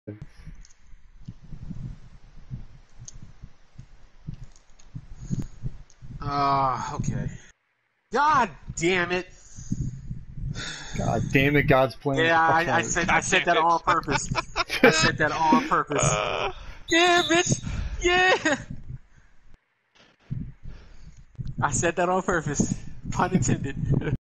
Okay. God damn it! God damn it, God's plan. Yeah, I said that on purpose. I said that on purpose. Yeah, bitch. Yeah. I said that on purpose. Pun intended.